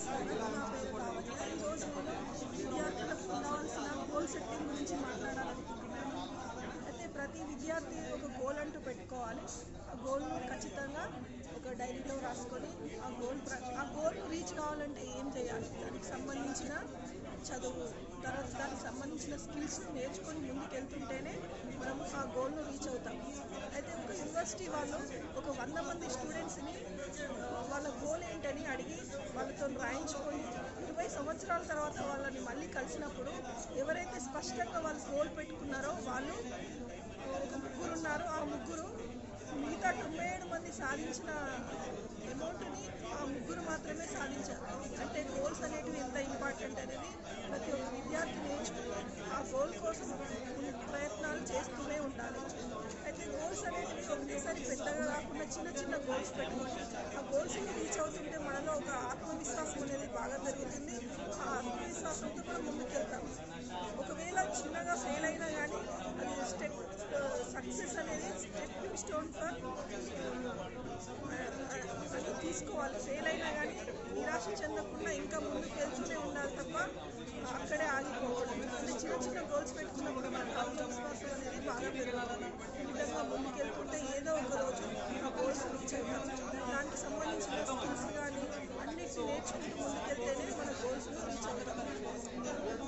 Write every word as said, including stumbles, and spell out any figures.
నమస్కారం. నా పేరు లావణ్య. ఈరోజు నేను విద్యార్థులకు ఉండవలసిన గోల్ సెట్టింగ్ గురించి మాట్లాడాలనుకుంటున్నాను. అయితే ప్రతి విద్యార్థి ఒక గోల్ అంటూ పెట్టుకోవాలి. ఆ గోల్ను ఖచ్చితంగా ఒక డైరీలో రాసుకొని ఆ గోల్ ప్ర ఆ గోల్ను రీచ్ కావాలంటే ఏం చేయాలి, దానికి సంబంధించిన చదువు, తర్వాత దానికి సంబంధించిన స్కిల్స్ నేర్చుకొని ముందుకు వెళ్తుంటేనే మనము ఆ గోల్ను రీచ్ అవుతాం. అయితే ఒక యూనివర్సిటీ వాళ్ళు ఒక వంద మంది స్టూడెంట్స్ని వాళ్ళ గోల్ ఏంటని అడిగి వాళ్ళతో రాయించుకొని ఇరవై సంవత్సరాల తర్వాత వాళ్ళని మళ్ళీ కలిసినప్పుడు ఎవరైతే స్పష్టంగా వాళ్ళు గోల్ పెట్టుకున్నారో వాళ్ళు ఒక ముగ్గురు ఉన్నారు. ఆ ముగ్గురు మిగతా తొంభై ఏడు మంది సాధించిన అమౌంట్ని ఆ ముగ్గురు మాత్రమే సాధించారు. అంటే గోల్స్ అనేటివి ఎంత ఇంపార్టెంట్ అనేది ప్రతి ఒక్క విద్యార్థి నేర్చుకుని ఆ గోల్ కోసం ప్రయత్నాలు చేస్తూనే ఉండాలి. అయితే గోల్స్ అనేటివి ఒకేసారి పెద్దగా కాకుండా చిన్న చిన్న గోల్స్ పెట్టుకోవాలి. ఆ గోల్స్ని రీచ్ అవుతుంటే మనలో ఒక ఆత్మవిశ్వాసం అనేది బాగా పెరుగుతుంది. ఆ ఆత్మవిశ్వాసంతో కూడా ముందుకెళ్తాం. ఒకవేళ చిన్నగా ఫెయిల్ అయినా కానీ అది స్టెప్ సక్సెస్ అనేది స్టెప్పింగ్ స్టోన్ ఫర్ అని తీసుకోవాలి. ఫెయిల్ అయినా కానీ నిరాశ చెందకుండా ఇంకా ముందుకు వెళ్తూనే ఉండాలి తప్ప అక్కడే ఆగిపోకూడదు. అంటే చిన్న చిన్న గోల్స్ పెట్టుకున్నప్పుడు మనకు ఆత్మవిశ్వాసం అనేది బాగా పెరగాలి. ఈ విధంగా ముందుకు వెళ్తుంటే ఏదో ఒక రోజు ఆ గోల్స్ రీచ్ అవుతాం. దానికి సంబంధించిన స్కిల్స్ కానీ అన్నిటిని నేర్చుకుంటూ ముందుకెళ్తేనే మన గోల్స్ను రీచ్ అవుతాం.